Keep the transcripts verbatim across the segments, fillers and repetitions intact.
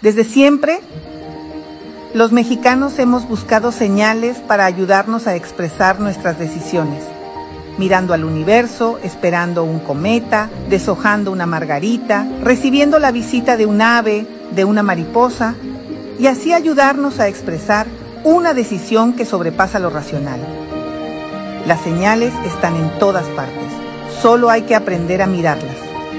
Desde siempre, los mexicanos hemos buscado señales para ayudarnos a expresar nuestras decisiones, mirando al universo, esperando un cometa, deshojando una margarita, recibiendo la visita de un ave, de una mariposa, y así ayudarnos a expresar una decisión que sobrepasa lo racional. Las señales están en todas partes, solo hay que aprender a mirarlas.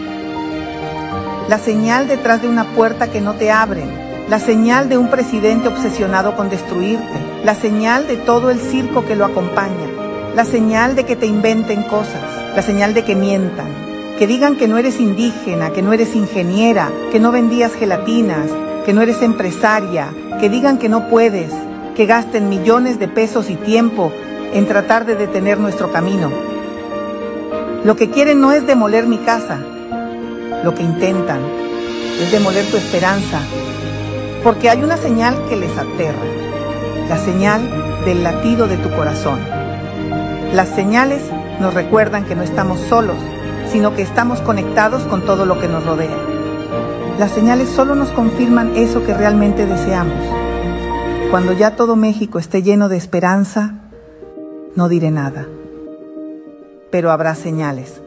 La señal detrás de una puerta que no te abren, la señal de un presidente obsesionado con destruirte, la señal de todo el circo que lo acompaña, la señal de que te inventen cosas, la señal de que mientan, que digan que no eres indígena, que no eres ingeniera, que no vendías gelatinas, que no eres empresaria, que digan que no puedes, que gasten millones de pesos y tiempo en tratar de detener nuestro camino. Lo que quieren no es demoler mi casa, lo que intentan es demoler tu esperanza, porque hay una señal que les aterra, la señal del latido de tu corazón. Las señales nos recuerdan que no estamos solos, sino que estamos conectados con todo lo que nos rodea. Las señales solo nos confirman eso que realmente deseamos. Cuando ya todo México esté lleno de esperanza, no diré nada, pero habrá señales.